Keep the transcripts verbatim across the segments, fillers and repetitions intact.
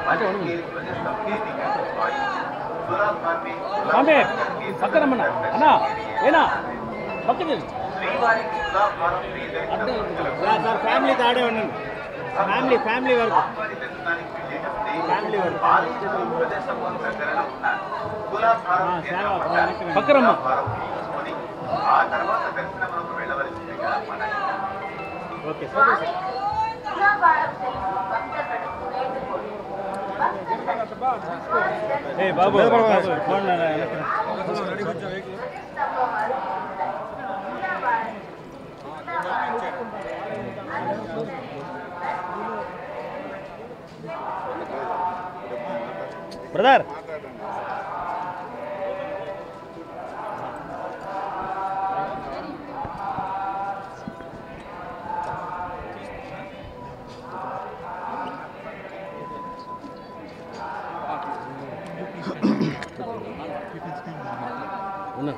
ఆమె పక్కనమ్మన్నా అన్నా ఏనా పక్కకి సార్ ఫ్యామిలీ తాడే ఉండండి ఫ్యామిలీ ఫ్యామిలీ వరకు ఫ్యామిలీ వరకు పక్కనమ్మ ఓకే సార్ ఏ బాబు ఫోన్ బ్రదర్ ఉన్నా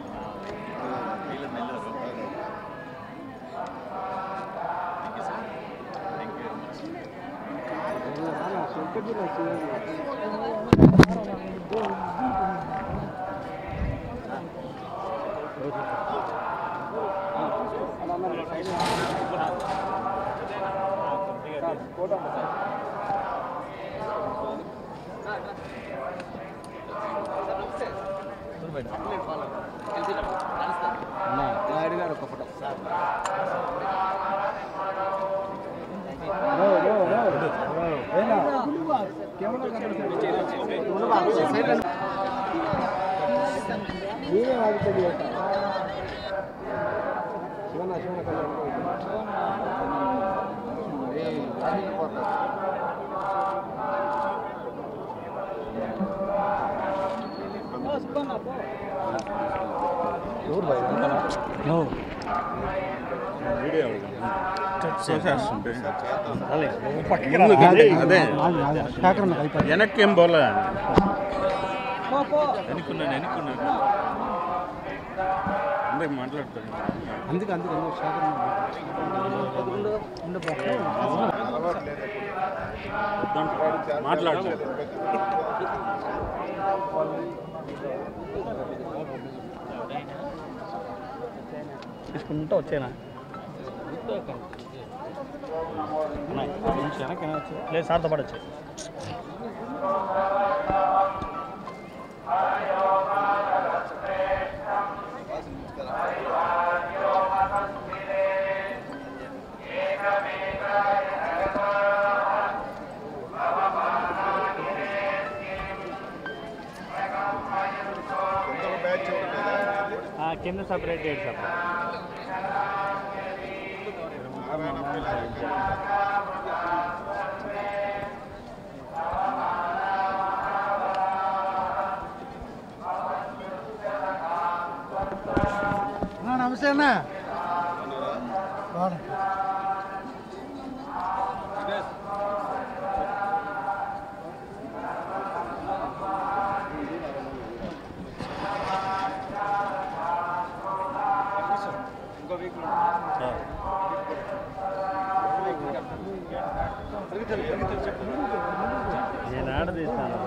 వెనక్కి ఏం పోలే ఎన్నుకున్నాను ఎన్నుకున్నాను అందుకే మాట్లాడుతాను అందుకే అందుకే మాట్లాడుతాను తీసుకుంటా వచ్చేనా లేదు సార్తో పాటు వచ్చాయి కింద సపరేట్ ఏడు సపరేట్ నమస్తే అన్న నేను ఆడదీస్తాను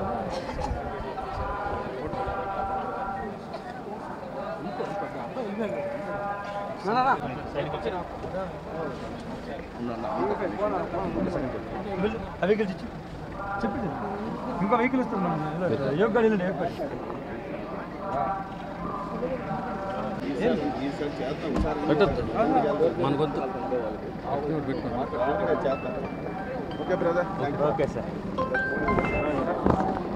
ఆ వెహికల్ చెప్పండి ఇంకో వెహికల్ వస్తుంది యోగ గాడి మన గొంతు ఓకే బ్రదర్ ఓకే సార్